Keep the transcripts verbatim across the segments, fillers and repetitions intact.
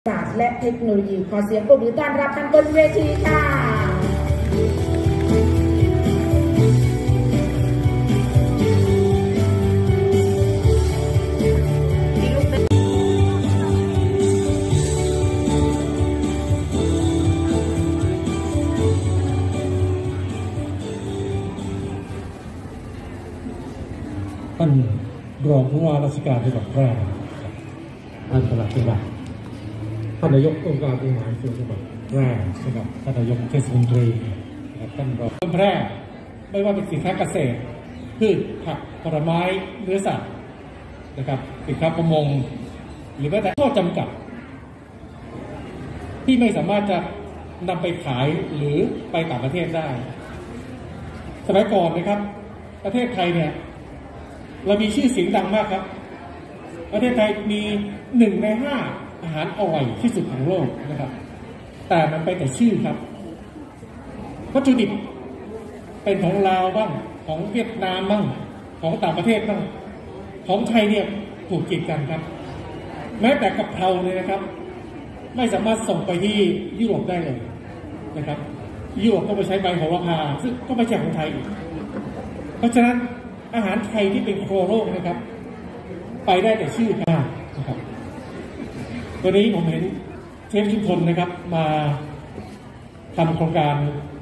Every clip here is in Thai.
ศาสตร์และเทคโนโลยีขอเสียงปรบมือต้อนรับท่านบนเวทีค่ะท่านรองผู้ว่าราชการจังหวัดแพร่ท่านปลัดจังหวัดท่านนายกองค์การบริหารส่วนจังหวัดแพร่นะครับท่านนายกเทศมนตรีท่านรองแพร่ไม่ว่าเป็นสินค้าเกษตรพืชผักผลไม้เนื้อสัตว์นะครับสินค้าประมงหรือแม้แต่ข้อจำกัดที่ไม่สามารถจะนำไปขายหรือไปต่างประเทศได้สมัยก่อนนะครับประเทศไทยเนี่ยเรามีชื่อเสียงดังมากครับประเทศไทยมีหนึ่งในห้าอาหารอร่อยที่สุดของโลกนะครับแต่มันไปแต่ชื่อครับวัตถุดิบเป็นของลาวบ้างของเวียดนามบ้างของต่างประเทศบ้างของไทยเนี่ยถูกกีดกันครับแม้แต่กะเพราเลยนะครับไม่สามารถส่งไปที่ยุโรปได้เลยนะครับยุโรปก็ไปใช้ใบโหระพาซึ่งก็ไม่ใช่ของไทยอีกเพราะฉะนั้นอาหารไทยที่เป็นโคโลกนะครับไปได้แต่ชื่อนะครับวันนี้ผมเห็นเชฟชุมพลนะครับมาทำโครงการ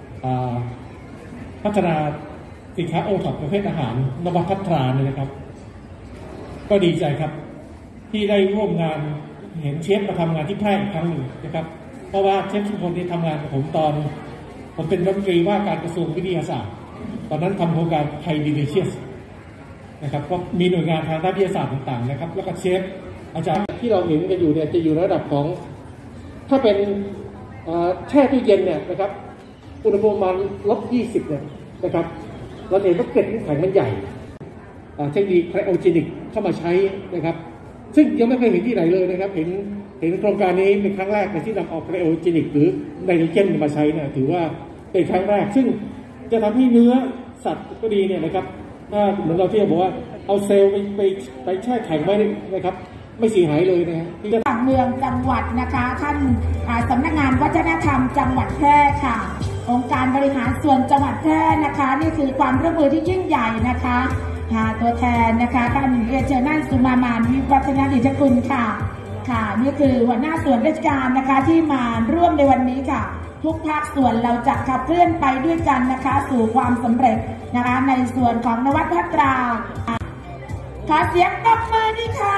พัฒนาสินค้าโอท็อปประเภทอาหารนวัตพัฒนาเลยนะครับก็ดีใจครับที่ได้ร่วมงานเห็นเชฟมาทำงานที่แพร่อีกครั้งหนึ่งนะครับเพราะว่าเชฟชุมพลที่ทำงานกับผมตอนผมเป็นรัฐมนตรีว่าการกระทรวงวิทยาศาสตร์ตอนนั้นทำโครงการไทยดีลิเชียสนะครับก็มีหน่วยงานทางด้านวิทยาศาสตร์ต่างๆนะครับแล้วก็เชฟอาจารย์ที่เราเห็นกันอยู่เนี่ยจะอยู่ระดับของถ้าเป็นแช่ตู้เย็นเนี่ยนะครับอุณหภูมิประมาณลบยี่สิบเนี่ยนะครับเราเห็นว่าเกล็ดน้ำแข็งมันใหญ่เทคนิคไครโอเจนิกเข้ามาใช้นะครับซึ่งยังไม่เคยเห็นที่ไหนเลยนะครับเห็นเห็นโครงการนี้เป็นครั้งแรกในที่นำเอาไครโอเจนิกหรือไนโตรเจนมาใช้เนี่ยถือว่าเป็นครั้งแรกซึ่งจะทำให้เนื้อสัตว์ก็ดีเนี่ยนะครับเหมือนเราที่บอกว่าเอาเซลล์ไปไปไปแช่แข็งไว้นะครับไม่เสียหายเลยนะฮะที่ต่างเมืองจังหวัดนะคะท่านสำนักงานวัฒนธรรมจังหวัดแพร่ค่ะองค์การบริหารส่วนจังหวัดแพร่นะคะนี่คือความร่วมมือที่ยิ่งใหญ่นะคะตัวแทนนะคะท่านเรียนเชิญนั่นสุมามานวิวัฒนาดิษฐกุลค่ะค่ะนี่คือหัวหน้าส่วนราชการนะคะที่มาร่วมในวันนี้ค่ะทุกภาคส่วนเราจะขับเคลื่อนไปด้วยกันนะคะสู่ความสำเร็จนะคะในส่วนของนวัตพัฒนาขอเสียงตบมือดีค่ะ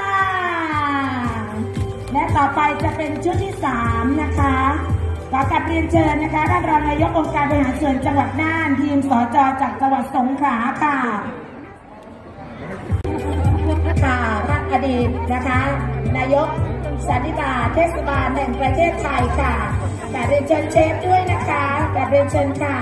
และต่อไปจะเป็นชุดที่สามนะคะขอกราบเรียนเชิญนะคะท่านรองนายกองค์การบริหารส่วนจังหวัดน่านทีมสจ.จากจังหวัดสงขลาค่ะค่ะท่านอดีตนะคะนายกสันนิบาตเทศบาลแห่งประเทศไทยค่ะกราบเรียนเชิญเชฟด้วยนะคะกราบเรียนเชิญค่ะ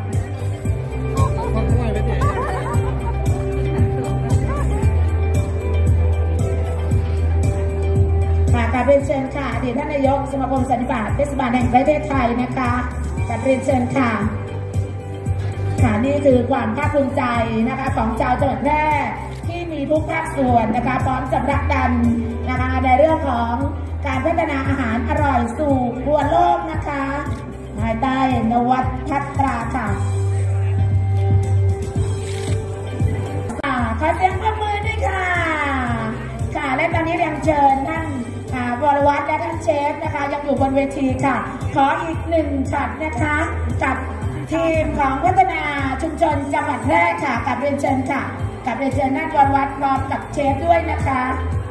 กราบเรียนเชิญค่ะอดีตท่านนายกสมาคมสันนิบาตเทศบาลแห่งประเทศไทยนะคะกราบเรียนเชิญค่ะค่ะนี่คือความภาคภูมิใจนะคะของชาวจังหวัดแพร่ที่มีทุกภาคส่วนนะคะพร้อมจะผลักดันนะคะในเรื่องของการพัฒนาอาหารอร่อยสู่ทั่วโลกนะคะภายใต้นวัตพัฒนาค่ะขอเสียงปรบมือด้วยค่ะค่ะและตอนนี้เรียนเชิญท่านวรวัฒน์และท่านเชฟนะคะยังอยู่บนเวทีค่ะขออีกหนึ่งช็อตนะคะกับทีมของพัฒนาชุมชนจังหวัดแพร่ค่ะกับเรียนเชิญค่ะกับเรียนเชิญท่านวรวัฒน์พร้อมกับเชฟด้วยนะคะ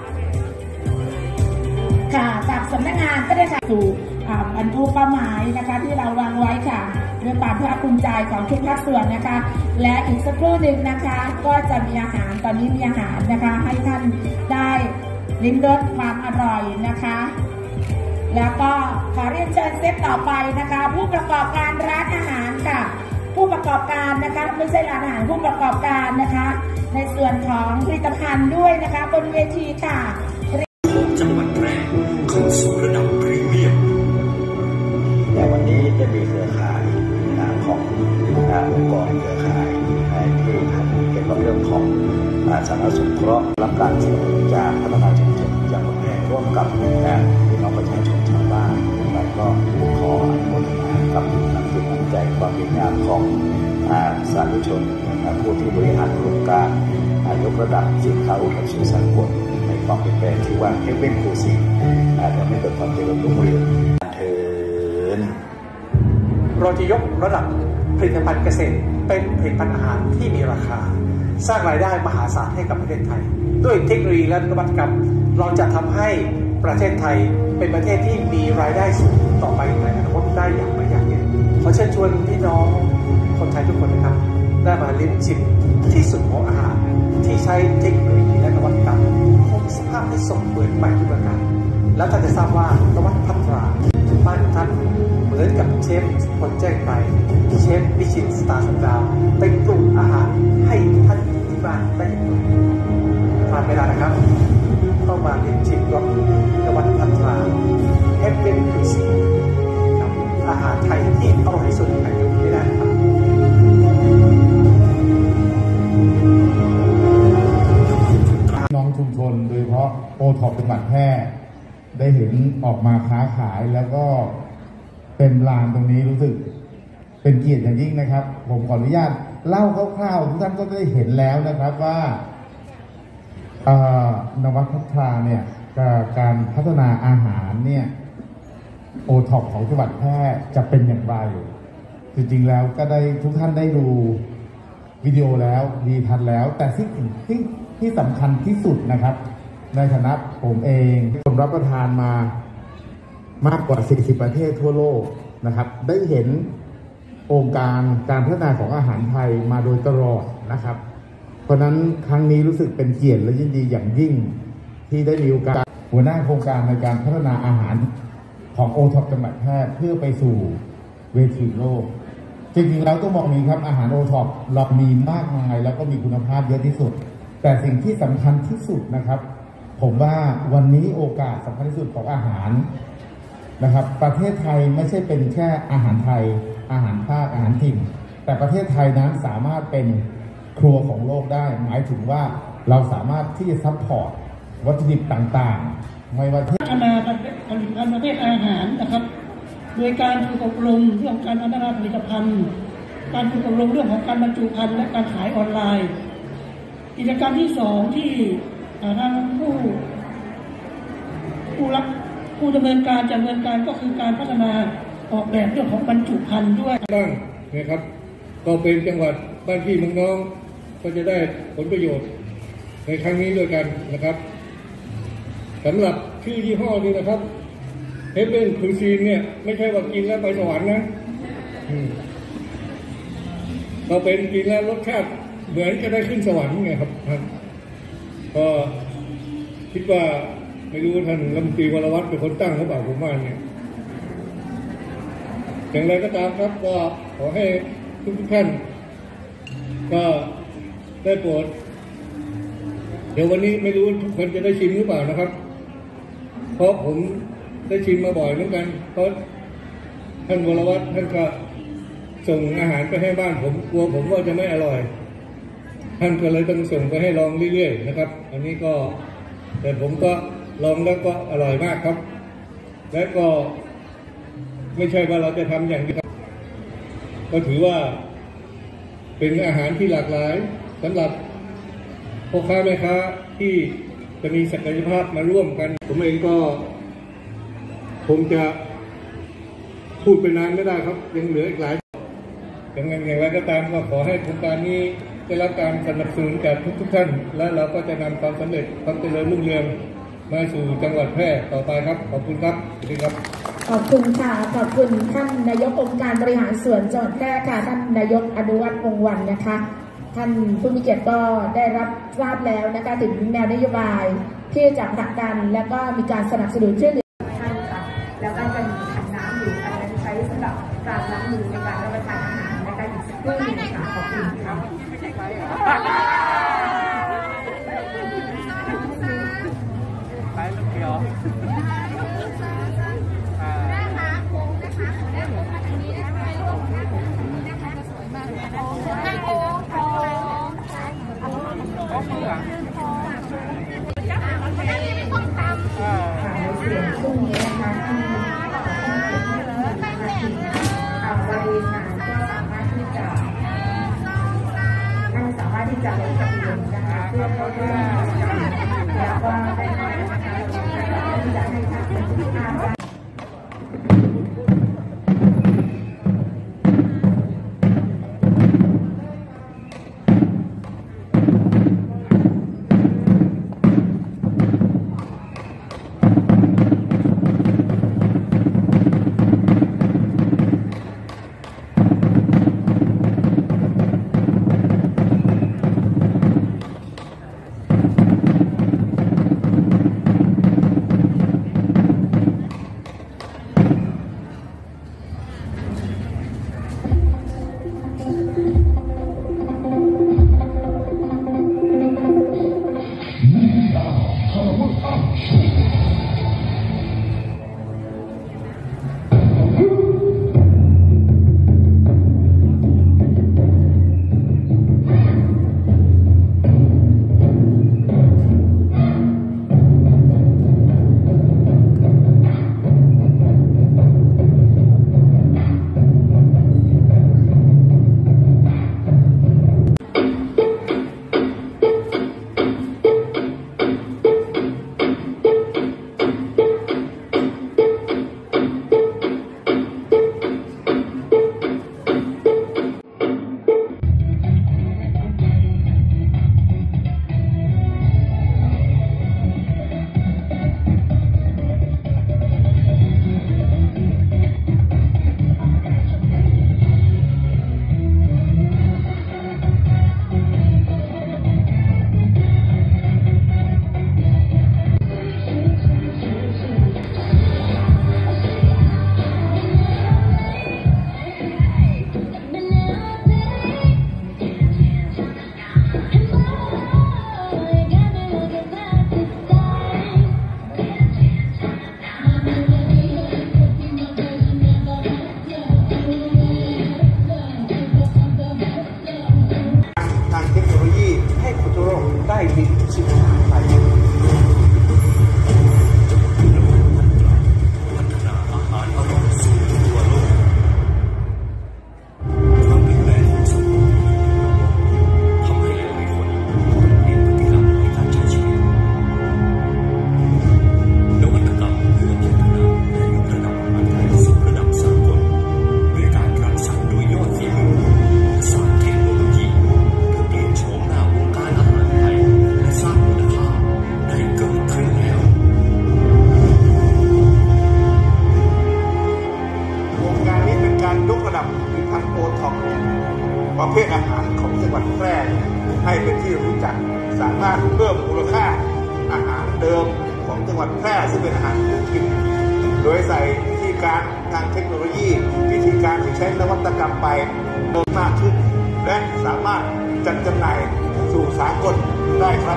ค่ะจากสำนักงานก็ได้ค่ะสู่บรรลุเป้าหมายนะคะที่เราวางไว้ค่ะด้วยความภาคภูมิใจของทุกภาคส่วนนะคะและอีกสักครู่หนึ่งนะคะก็จะมีอาหารตอนนี้มีอาหารนะคะให้ท่านได้ลิ้มรสความอร่อยนะคะแล้วก็ขอเรียนเชิญเซตต่อไปนะคะผู้ประกอบการร้านอาหารค่ะผู้ประกอบการนะคะไม่ใช่ร้านอาหารผู้ประกอบการนะคะในส่วนของผลิตภัณฑ์ด้วยนะคะบนเวทีค่ะจังหวัดแพร่ขึ้นสู่ระดับพรีเมียมแต่วันนี้จะมีเครือข่ายขององค์กรเครือข่ายที่ทำเกี่ยวกับเรื่องของสาธารณสุขเคราะห์รับการสนับสนุนจากพัฒนาชุมชนจังหวัดแพร่ร่วมกับพี่น้องประชาชนชาวชนผู้ที่บริหารโครงการยกระดับสินค้าโอท็อปสู่สากลในความเปลี่ยนแปลงที่ว่าเฮเว่นคูซีอาจจะไม่เกิดความเจริญรุ่งเรืองเทินเราจะยกระดับผลิตภัณฑ์เกษตรเป็นผลิตภัณฑ์อาหารที่มีราคาสร้างรายได้มหาศาลให้กับประเทศไทยด้วยเทคโนโลยีและนวัตกรรมเราจะทำให้ประเทศไทยเป็นประเทศที่มีรายได้สูงต่อไปในอนาคตได้อย่างไม่ยากเย็นขอเชิญชวนพี่น้องคนไทยทุกคนนะครับได้มาลิ้มชิมที่สุดของอาหารที่ใช้เทคโนโลยีและนวัตกรรมคงสภาพให้สมบูรณ์ใหม่ทุกประการแล้วท่านจะทราบว่านวัตพัฒนาบ้านท่านเหมือนกับเชฟคนแจ้งไปเชฟมิชลินสตาร์สันดาวไปปรุงอาหารให้ท่านที่บ้านได้อย่างดีผ่านเวลานะครับเข้ามาลิ้มชิมรสนวัตพัฒนาเฮฟเว่นคูซีกับอาหารไทยที่อร่อยที่สุดในยุคนี้ได้ครับน้องชุมชนโดยเฉพาะโอท็อปจังหวัดแพร่ได้เห็นออกมาค้าขายแล้วก็เป็นลานตรงนี้รู้สึกเป็นเกียรติอย่างยิ่งนะครับผมขออนุญาตเล่าคร่าวๆทุกท่านก็ได้เห็นแล้วนะครับว่านวัตพัฒนาเนี่ยการพัฒนาอาหารเนี่ยโอท็อปของจังหวัดแพร่จะเป็นอย่างไรจริงๆแล้วก็ได้ทุกท่านได้ดูวิดีโอแล้วดีทันแล้วแต่สิ่งที่ที่สำคัญที่สุดนะครับในฐานะผมเองผมรับประทานมามากกว่าสี่สิบประเทศทั่วโลกนะครับได้เห็นองค์การการพัฒนาของอาหารไทยมาโดยตลอดนะครับเพราะนั้นครั้งนี้รู้สึกเป็นเกียรติและยินดีอย่างยิ่งที่ได้มีโอกาสหัวหน้าโครงการในการพัฒนาอาหารของโอท็อปจังหวัดแพร่เพื่อไปสู่เวทีโลกจริงๆแล้วต้องบอกนี้ครับอาหารโอท็อปเรามีมากมายแล้วก็มีคุณภาพเยอะที่สุดแต่สิ่งที่สำคัญที่สุดนะครับผมว่าวันนี้โอกาสสำคัญที่สุดของอาหารนะครับประเทศไทยไม่ใช่เป็นแค่อาหารไทยอาหารภาคอาหารถิ่นแต่ประเทศไทยนั้นสามารถเป็นครัวของโลกได้หมายถึงว่าเราสามารถที่จะซัพพอร์ตวัตถุดิบต่างๆไม่ว่าพัฒนาผลิตภัณฑ์ประเภทอาหารนะครับโดยการฝึกอบรมเรื่องการพัฒนาผลิตภัณฑ์การฝึกอบรมเรื่องของการบรรจุภัณฑ์และการขายออนไลน์กิจกรรมที่สองที่ทางผู้ผู้รับผู้ดำเนินการดำเนินการก็คือการพัฒนาออกแบบเรื่องของบรรจุภัณฑ์ด้วยบ้างนะครับก็เป็นจังหวัดบ้านพี่เมืองน้องก็จะได้ผลประโยชน์ในครั้งนี้ด้วยกันนะครับสำหรับชื่อยี่ห้อนี้นะครับเฮเว่นคูซีนเนี่ยไม่ใช่ว่ากินแล้วไปสวรรค์นะเราเป็นกินแล้วรสชาติเหมือนจะได้ขึ้นสวรรค์ไงครับก็คิดว่าไม่รู้ท่านรัฐมนตรีวรวัฒน์เป็นคนตั้งหรือเปล่าผมว่าเนี่ยอย่างไรก็ตามครับก็ขอให้ทุกท่านก็ได้โปรดเดี๋ยววันนี้ไม่รู้ทุกคนจะได้ชิมหรือเปล่านะครับเพราะผมได้ชิมมาบ่อยเหมือนกันเพราะท่านวรวัฒน์ท่านก็ส่งอาหารไปให้บ้านผมกลัวผมว่าจะไม่อร่อยท่านก็เลยต้องส่งไปให้ลองเรื่อยๆนะครับอันนี้ก็แต่ผมก็ลองแล้วก็อร่อยมากครับและก็ไม่ใช่ว่าเราจะทำอย่างนี้ก็ถือว่าเป็นอาหารที่หลากหลายสำหรับพ่อค้าแม่ค้าที่จะมีศักยภาพมาร่วมกันผมเองก็คงจะพูดไปนานไม่ได้ครับยังเหลืออีกหลายอย่างไรอย่างไรก็ตามก็ขอให้โครงการนี้ได้รับการสนับสนุนจากทุกๆท่านและเราก็จะนำความสำเร็จความเจริญรุ่งเรืองมาสู่จังหวัดแพร่ต่อไปครับขอบคุณครับสวัสดีครับขอบคุณค่ะขอบคุณท่านนายกองค์การบริหารส่วนจังหวัดแพร่ค่ะท่านนายกอนุวัฒน์วงศ์วรรณนะคะท่านผู้มีเกียรติก็ได้รับทราบแล้วนะคะถึงแนวนโยบายที่จะผลักดันและก็มีการสนับสนุนช่วยเหลือท่านค่ะแล้วก็จะมีถังน้ำอยู่อันนั้นใช้สำหรับการล้างมือในการรับประทานอาหารนะคะอีกสักครู่หนึ่งค่ะขอบคุณค่ะไปลูกเขียวค่ะในเสียงแพร่ซึ่งเป็นอาหารพื้นถิ่นโดยใส่วิธีการทางเทคโนโลยีวิธีการที่ใช้นวัตกรรมไปเพิ่มมากขึ้นและสามารถจัดจำหน่ายสู่สากลได้ครับ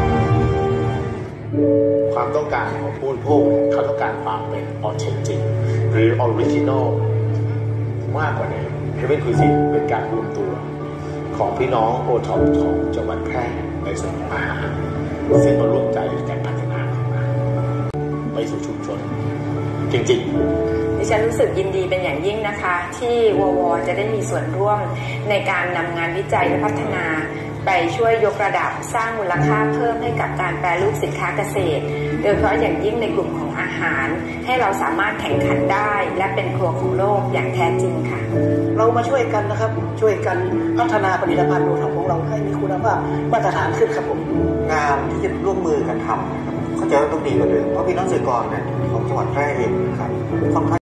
ความต้องการของผู้บริโภคเขาต้องการความเป็นออเทนติกหรือออริจินอลมากกว่าเดิมเฮเว่นคุยซีเป็นการรวมตัวของพี่น้องโอท็อปของจังหวัดแพร่ในส่วนของอาหารซึ่งมาร่วมใจกันพัฒนาขึ้นมาไปสู่ชุมชนจริงๆดิฉันรู้สึกยินดีเป็นอย่างยิ่งนะคะที่ววจะได้มีส่วนร่วมในการนำงานวิจัยและพัฒนาไปช่วยยกระดับสร้างมูลค่าเพิ่มให้กับการแปรรูปสินค้าเกษตรโดยเฉพาะอย่างยิ่งในกลุ่มของอาหารให้เราสามารถแข่งขันได้และเป็นครัวของโลกอย่างแท้จริงค่ะเรามาช่วยกันนะครับช่วยกันพัฒนาผลิตภัณฑ์โอท็อปของเราให้มีคุณภาพมาตรฐานขึ้นครับผมงานที่จะร่วมมือกันทำเขาจะต้องดีกว่าเดิมเพราะพี่น้องเกษตรกรเนี่ยของจังหวัดแพร่เองครับค่อนข้าง